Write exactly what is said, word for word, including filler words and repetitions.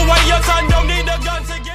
away your son, don't need a gun to get